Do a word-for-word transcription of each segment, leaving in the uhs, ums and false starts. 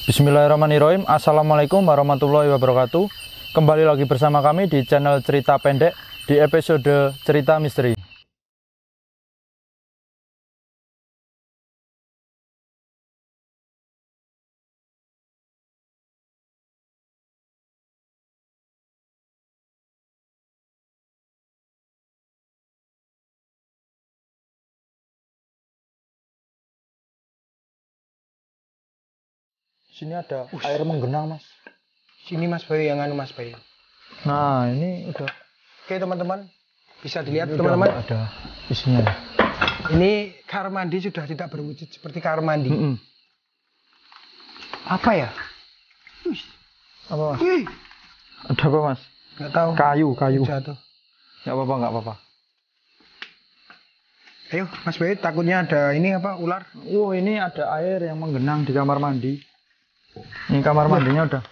Bismillahirrahmanirrahim. Assalamualaikum warahmatullahi wabarakatuh. Kembali lagi bersama kami di channel Cerita Pendek di episode Cerita Misteri. Sini ada Ush. air menggenang, Mas. Sini Mas Bayu, yang anu Mas Bayu. Nah, ini udah. Oke teman-teman, bisa dilihat teman-teman. Ada isinya. Ini kamar mandi sudah tidak berwujud seperti kamar mandi. Mm -mm. Apa ya? Uish. Apa Mas? Wih. Ada apa Mas? Nggak tahu. Kayu, kayu. Jatuh. Nggak apa-apa, nggak apa-apa. Ayo Mas Bayu, takutnya ada ini apa, ular? Oh, ini ada air yang menggenang di kamar mandi. Ini kamar mandinya udah.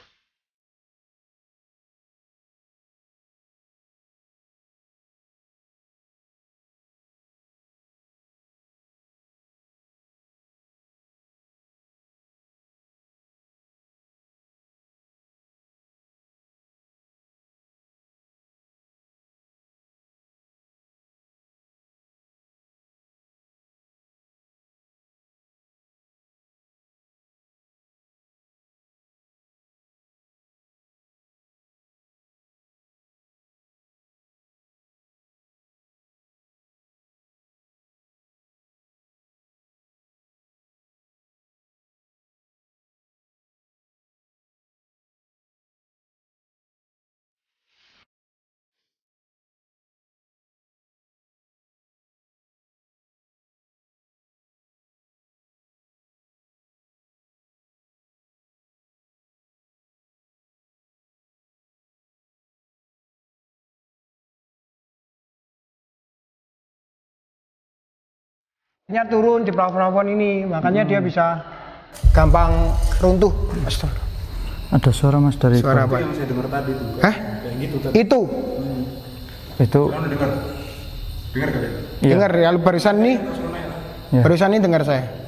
Nya turun di plafon-plafon ini, makanya hmm. dia bisa gampang runtuh. Astaga. Ada suara Mas dari suara apa? Yang saya dengar tadi itu. Hah? Gitu, itu. Hmm. Itu. Dengar. Dengar kalian? Dengar ya, barusan ini. Ya. Barusan ini dengar saya.